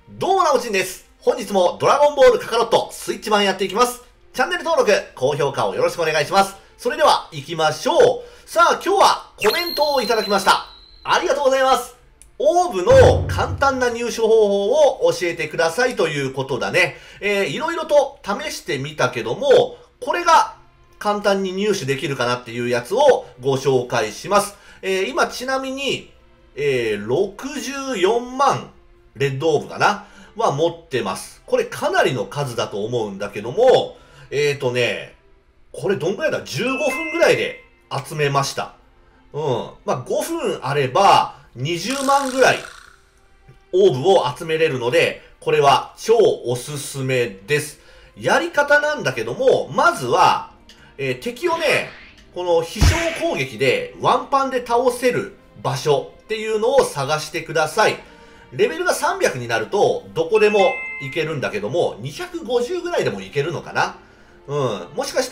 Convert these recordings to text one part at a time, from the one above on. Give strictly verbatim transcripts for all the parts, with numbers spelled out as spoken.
どうもなおちんです。本日もドラゴンボールカカロットスイッチ版やっていきます。チャンネル登録、高評価をよろしくお願いします。それでは行きましょう。さあ今日はコメントをいただきました。ありがとうございます。オーブの簡単な入手方法を教えてくださいということだね。えー、いろいろと試してみたけども、これが簡単に入手できるかなっていうやつをご紹介します。えー、今ちなみに、えー、ろくじゅうよんまんレッドオーブかなは持ってます。これかなりの数だと思うんだけども、えーとね、これどんぐらいだ ?じゅうご 分ぐらいで集めました。うん。まあ、ごふんあればにじゅうまんぐらいオーブを集めれるので、これは超おすすめです。やり方なんだけども、まずは、えー、敵をね、この飛翔攻撃でワンパンで倒せる場所っていうのを探してください。レベルがさんびゃくになると、どこでもいけるんだけども、にひゃくごじゅうぐらいでもいけるのかな。うん。もしかして、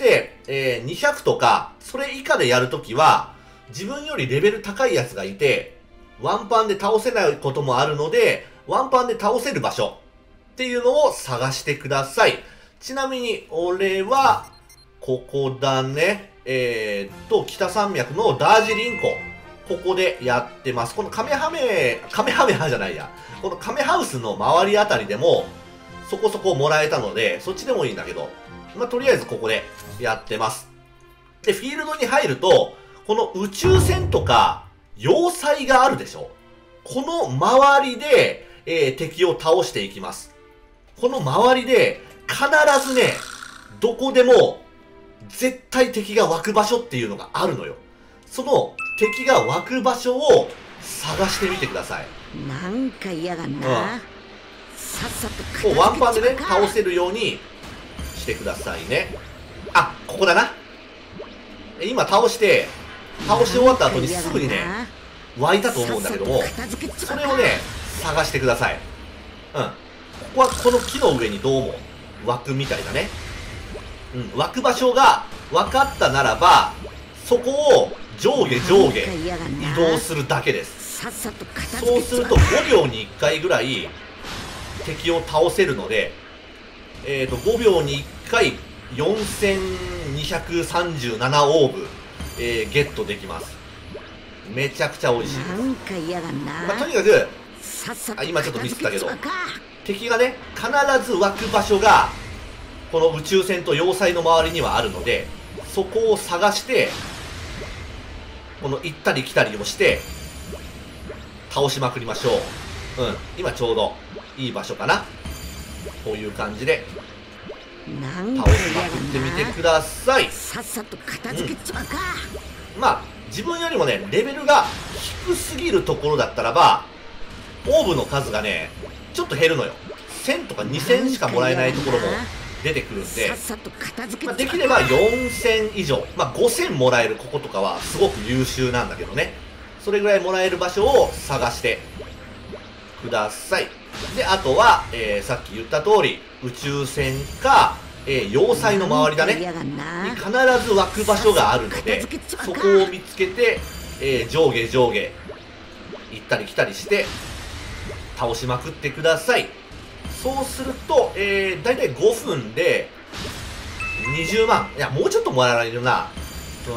えー、にひゃくとか、それ以下でやるときは、自分よりレベル高いやつがいて、ワンパンで倒せないこともあるので、ワンパンで倒せる場所っていうのを探してください。ちなみに、俺は、ここだね。えー、っと、北山脈のダージリン湖。ここでやってます。このカメハメ、カメハメハじゃないや。このカメハウスの周りあたりでも、そこそこもらえたので、そっちでもいいんだけど、まあ、とりあえずここでやってます。で、フィールドに入ると、この宇宙船とか、要塞があるでしょ。この周りで、えー、敵を倒していきます。この周りで、必ずね、どこでも、絶対敵が湧く場所っていうのがあるのよ。その敵が湧く場所を探してみてください。 なんか嫌だな。うん、さっさと片付けちゃうか。 ワンパンでね、倒せるようにしてくださいね。あ、ここだな。今倒して、倒し終わった後にすぐにね、湧いたと思うんだけども、それをね、探してください。うん。ここはこの木の上にどうも湧くみたいだね。うん、湧く場所が分かったならば、そこを上下上下移動するだけです。そうするとごびょうにいっかいぐらい敵を倒せるので、えっと、ごびょうにいっかいよんせんにひゃくさんじゅうななオーブ、えー、ゲットできます。めちゃくちゃ美味しいです。まあ、とにかく、あ、今ちょっとミスったけど、敵がね、必ず湧く場所が、この宇宙船と要塞の周りにはあるので、そこを探して、この行ったり来たりをして、倒しまくりましょう。うん。今ちょうどいい場所かな。こういう感じで、倒しまくってみてください。 さっさと片付けちまうか。 うん、まあ、自分よりもね、レベルが低すぎるところだったらば、オーブの数がね、ちょっと減るのよ。せんとかにせんしかもらえないところも出てくるんで、まあ、できればよんせん以上、まあ、ごせんもらえるこことかはすごく優秀なんだけどね。それぐらいもらえる場所を探してください。で、あとは、えー、さっき言った通り、宇宙船か、えー、要塞の周りだね。に必ず湧く場所があるので、そこを見つけて、えー、上下上下、行ったり来たりして、倒しまくってください。そうすると、えー、だいたいごふんでにじゅうまん。いや、もうちょっともらえるな。うん。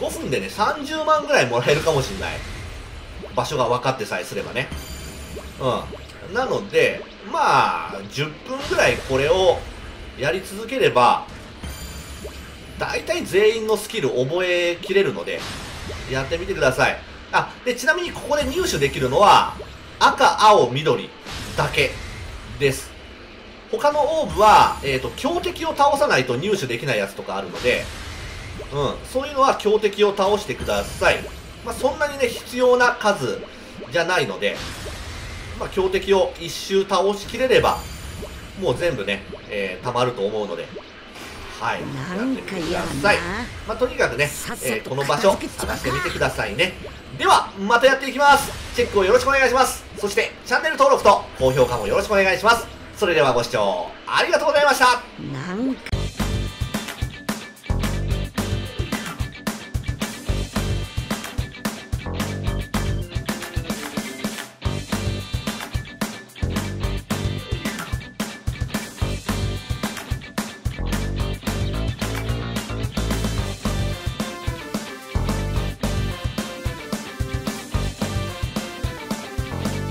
ごふんでね、さんじゅうまんぐらいもらえるかもしれない。場所が分かってさえすればね。うん。なので、まあ、じゅっぷんぐらいこれをやり続ければ、だいたい全員のスキル覚えきれるので、やってみてください。あ、で、ちなみにここで入手できるのは、赤、青、緑だけです。他のオーブは、えっと、強敵を倒さないと入手できないやつとかあるので、うん、そういうのは強敵を倒してください。まあ、そんなにね、必要な数じゃないので、まあ、強敵を一周倒しきれれば、もう全部ね、えー、溜まると思うので、はい、やってみてください。まあ、とにかくね、えー、この場所、探してみてくださいね。では、またやっていきます。チェックをよろしくお願いします。そして、チャンネル登録と高評価もよろしくお願いします。それではご視聴ありがとうございました。